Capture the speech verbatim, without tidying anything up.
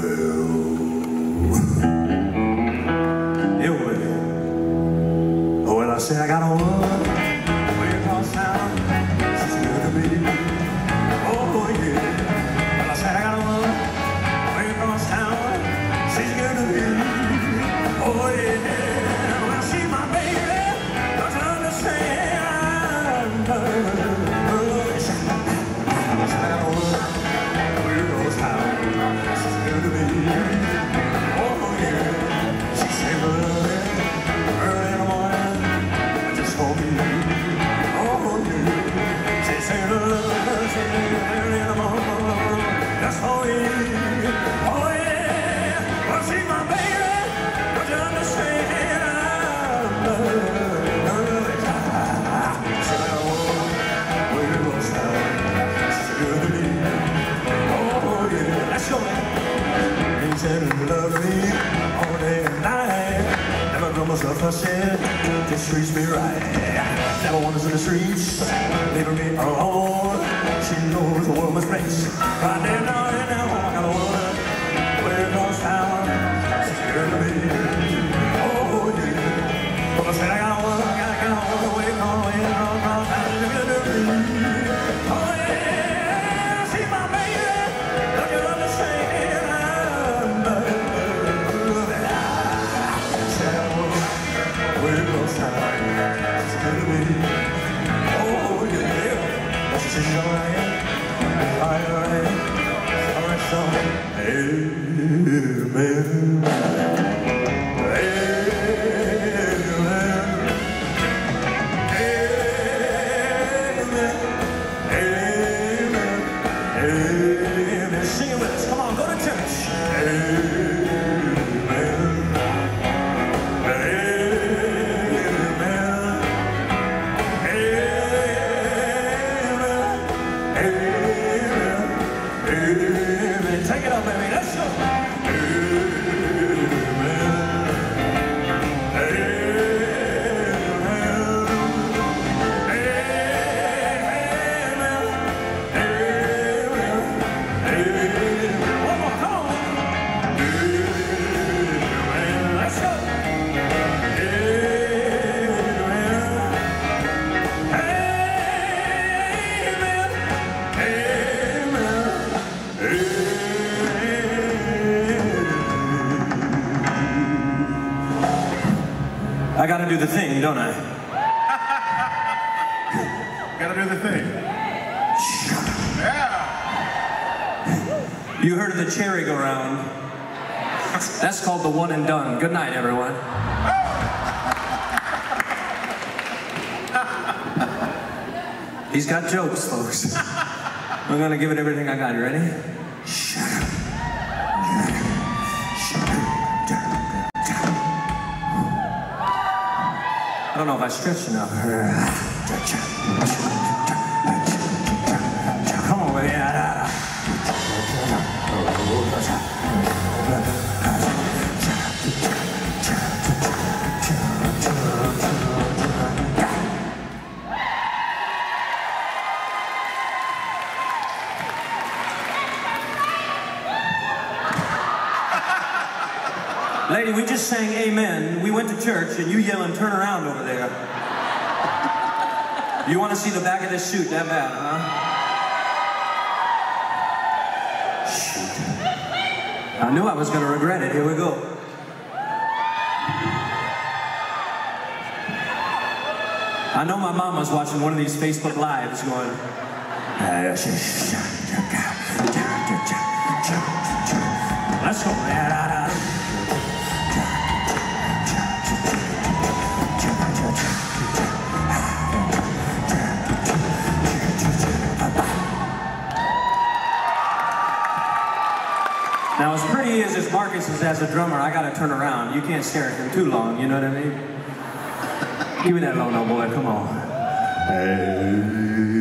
I got a woman way across town. She's good to me. Oh yeah. Well, I said I got a woman way across town. She's good to me. Oh yeah. Well, she's my baby. Don't you understand? Oh, I said I got a woman way across town. She's good to me. Oh yeah. She said, well, early in the morning. Oh, yeah. She said, love, she early in the morning. That's all yeah. Oh, yeah. Well, she's my baby. Don't you understand? I love her. She said, I want where it was down. She's good to me. Oh, yeah. Let's go, man. He said, love me all day and night. Never done myself a shit. Just treats me right. Never wanders in the streets, leaving me alone. She knows the world must race. Right there, now and now, I got a woman way across town. She's good to me. Oh yeah. Well, I said I got a woman, I got, got a woman way across, way across town. She's good to me. Oh yeah, she's my baby. Don't you understand? I love her. I said I was way across town. Oh yeah, she's alright, alright, alright, so amen, amen, amen, amen, amen. Sing it with us, come on, go to church. Take it up, baby. Let's go. One more, come on. Let's go. I gotta do the thing, don't I? Gotta do the thing. Yeah. You heard of the cherry go round. That's called the one and done. Good night, everyone. He's got jokes, folks. I'm gonna give it everything I got. You ready? Shut up. I don't know if I stretched enough. Come on, baby. Lady, we just sang amen. We went to church and you yelling turn around over there. You want to see the back of this suit that bad, huh? Shoot. I knew I was going to regret it. Here we go. I know my mom was watching one of these Facebook Lives going, let's go. Now, as pretty as this Marcus is as a drummer, I gotta turn around. You can't stare at him too long, you know what I mean? Give me that low note, boy, come on. Hey.